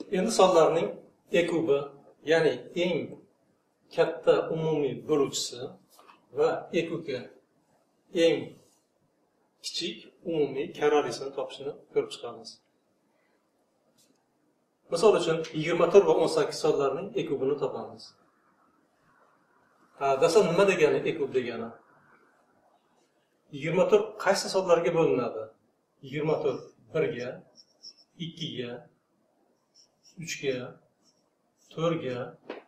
Endi sonlarning ekubi, ya'ni eng katta umumiy bo'luvchisi va ekuga eng kichik umumiy karralisini topishni ko'rib chiqamiz. Misol uchun 24 va 18 sonlarning ekubini topamiz. Dasa nima degani ekub degani? 24 qaysi sonlarga bo'linadi? 24 1 ga, 2 ga, 3 ga, 4 ga,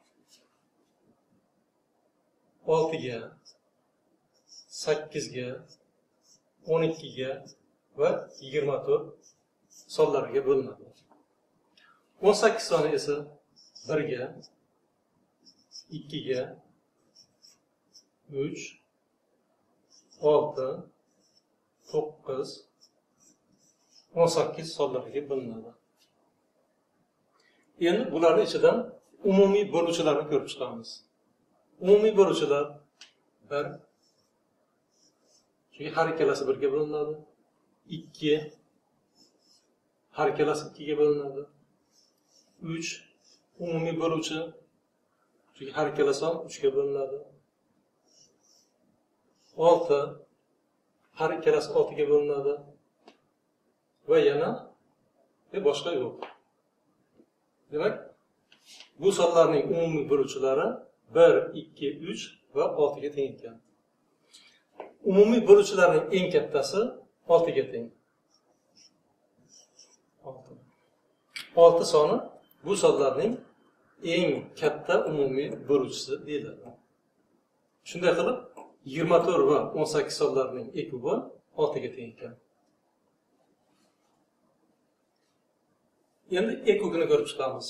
6 ga, 8 ga, 12 ga va 24 sonlarga bo'linadi. 18 soni esa 1 ga, 2 ga, 3, 6, 9, 18 sonlarga bo'linadi. Endi bularning ichidan umumiy bo'luvchilarni ko'rib chiqamiz. Umumiy bo'luvchilar 1, chunki har ikkalasi 1 ga bo'linadi. 2, har ikkalasi 2 ga bo'linadi. 3, umumiy bo'luvchi, chunki har ikkalasi 3 ga bo'linadi. 6, har ikkalasi 6 ga bo'linadi. Va yana boshqa yo'q. Demak, bu sonlarning umumiy bo'luvchilari 1, 2, 3 va 6 ga teng ekan. Umumiy bo'luvchilarning eng kattasi 6 ga teng. 6 soni bu sonlarning eng katta umumiy bo'luvchisi deyiladi. Shunday qilib 24 va 18 sonlarning ekubi 6 ga teng ekan. Endi ekugini ko'rib chiqamiz.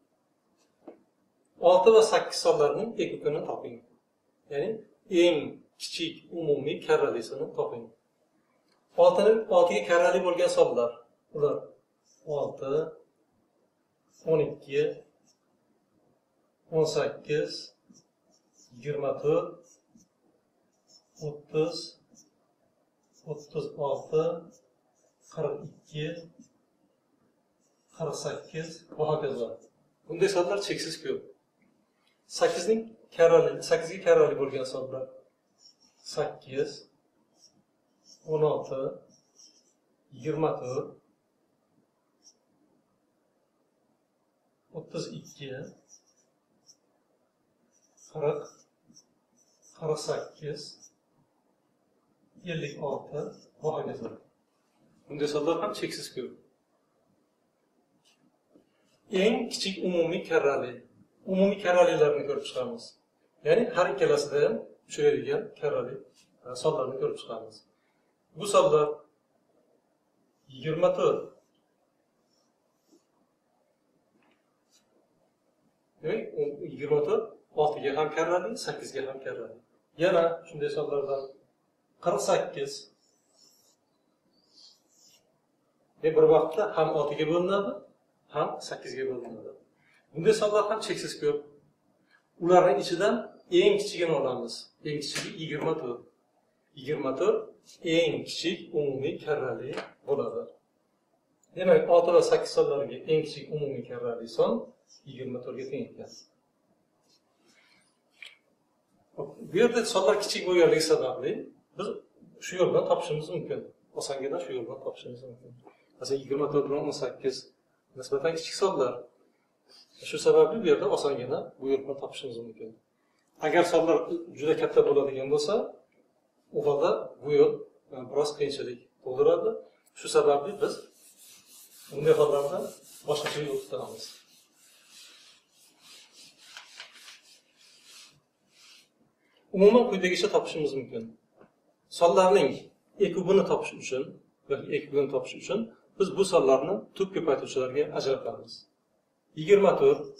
6 va 8 sonlarning ekugini toping. Ya'ni eng kichik umumiy karralisini toping. 6 ga karrali bo'lgan sonlar. Ular 6, 12, 18, 24, 30, 36, 42, 48 va hokazo. Bunday sonlar cheksiz ko'p. 8 ga karrali bo'lgan sonlar 8, 16, 24, 32, 40, 48, 56 va hokazo. Bunday sonlar ham cheksiz ko'p. Eng kichik umumiy karrali. Umumiy karralilarni ko'rib chiqamiz. Ya'ni har ikkalasida ham uchraydigan karrali sonlarni ko'rib chiqamiz. Bu sonlar 24. Demak, 24 6 ga ham karrali, 8 ga ham karrali. Yana shunday sonlardan 48 bir vaqtda ham 6 ga bo'linadi, ham 8 ga bo'linadi. Bunday sonlar ham cheksiz ko'p. Ularning ichidan eng kichigini olamiz. Eng kichigi 24. 24 eng kichik umumiy karrali bo'ladi. Demak, 6 va 8 sonlariga eng kichik umumiy karrali son 24 ga teng ekan. Bu yerda sonlar kichik bo'lganligi sababli biz shu yo'ldan topishimiz mumkin. Osongina shu yo'ldan topishimiz mumkin. Masalan, 24 bilan 18 nisbatan kichik sonlar. Shu sababli bu yerda osongina bu yo'ldan topishimiz mumkin. Agar sonlar juda katta bo'ladigan bo'lsa, u holda bu yo'l biroz qiyinchilik tug'diradi. Shu sababli biz bunday hollarda boshqacha yo'l tutamiz. Umuman quyidagicha topishimiz mumkin. Sonlarning ekubini topish uchun biz bu sonlarni tub ko'paytiruvchilarga ajratamiz. 24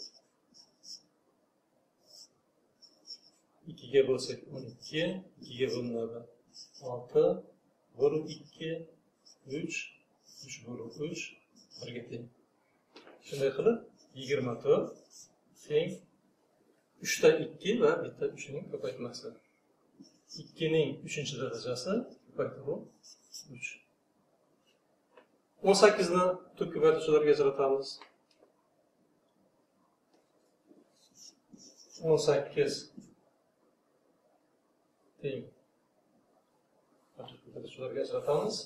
2 ga bo'lsak 12, 2 ga bo'linadi 6, bo'lib 2, 3, 3 bo'lib 3, 1 ga teng. Shunday qilib 24 teng 3 ta 2 va bitta 3 ning ko'paytmasi. 2 ning 3-darajasi ko'paytiruv 3. 18 ni tub ko'paytiruvchilarga ajratamiz. 18 teng. Shularga ajratamiz.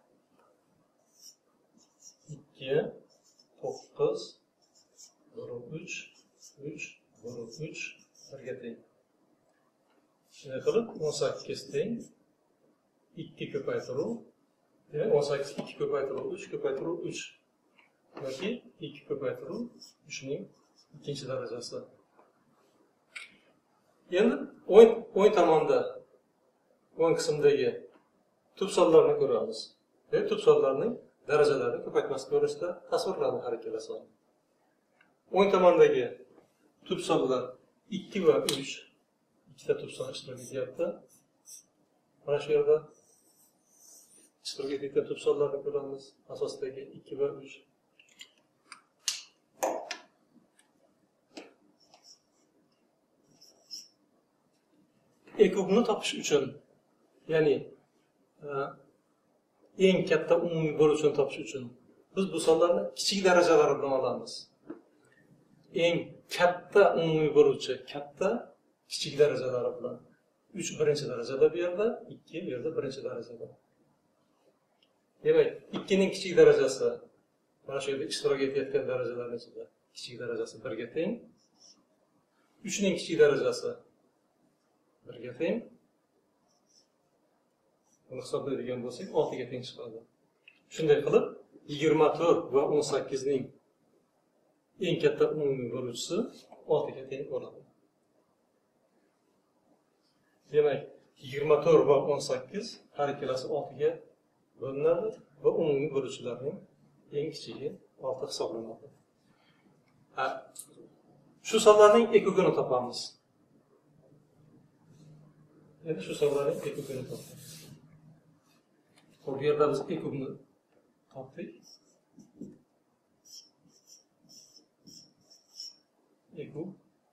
2, 9, 3, 3, 3, birga teng. Shunday qilib 18 teng. 2 ko'paytiruv. Demak 18 2 ko'paytiruv 3 ko'paytiruv 3. Yoki 2 ko'paytiruv 3 ning ikkinchi darajasi. Endi o'ng tomonda o'ng qismdagi tub sonlarni ko'ramiz. Tub sonlarning darajalarini ko'paytmas ko'rinishda tasvirlanadi har ikkalasi. O'ng tomondagi tub sonlar 2 va 3. Ikkita tub son ishtirok etyapti. Mana shu yerda ishtirok etgan tub sonlarni ko'ramiz. Asosdagi 2 va 3. Ekubni topish uchun, ya'ni eng katta umumiy bo'luvchini topish uchun biz bu sonlarni kichik darajalari bilan olamiz. Eng katta umumiy bo'luvchi katta kichik darajalari bilan. 3 birinchi darajada bu yerda, 2 bu yerda birinchi darajada. Demak, 2 ning kichik darajasi mana shu yerda ishtirok etayotgan darajalarning ichida kichik darajasi 1 ga teng. 3 ning kichik darajasi 1 ga teng. Buni hisoblaydigan bo'lsak 6 ga teng chiqadi. Shunday qilib 24 va 18 ning eng katta umumiy bo'luvchisi 6 ga teng bo'ladi. Demak, 24 va 18 har ikkalasi 6 ga bo'linadi va umumiy bo'luvchilarning eng kichigi 6 hisoblanadi. Shu sonlarning ekugini topamiz. Endi shu sonlarning ekugini topamiz. Bu yerda biz ekugni topdik. Ekug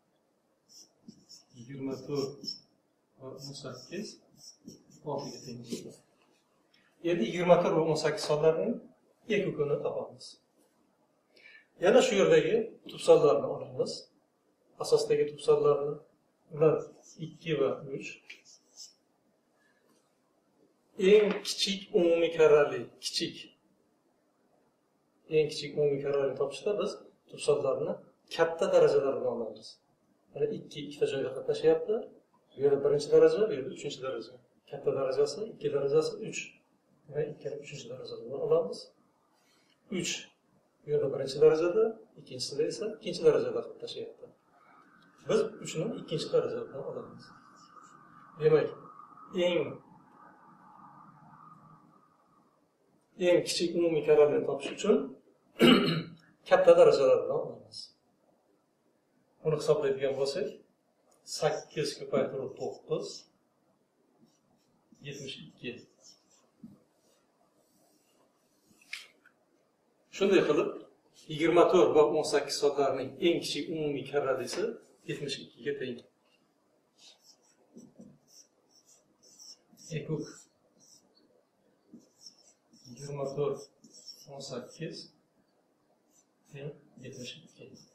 24 va 18 6 ga teng bo'ladi. Endi 24 va 18 sonlarning ekugini topamiz. Yana shu yerdagi tub sonlarni olamiz. Asosdagi tub sonlarni ular 2 va 3. Eng kichik umumiy karrali eng kichik umumiy karrali topishda biz tub sonlarni katta darajalar bilan olamiz. Mana 2 ikkita joyda qatnashyapti. Bu yerda birinchi daraja, bu yerda uchinchi daraja. Katta darajasi 2 darajasi 3. Va 2 ning uchinchi darajasini olamiz. 3 bu yerda birinchi darajada, ikkinchisida esa ikkinchi darajada qatnashyapti. Biz 3 ning ikkinchi darajasidan olamiz. Demak, eng kichik umumiy karralni topish uchun katta darajalardan olamiz. Buni hisoblaydigan bo'lsak, 8 ko'paytiruv 9 72. Shunday qilib 24 va 18 sonlarning eng kichik umumiy karralisi 72 ga teng. Ekuk 24 18 teng 72.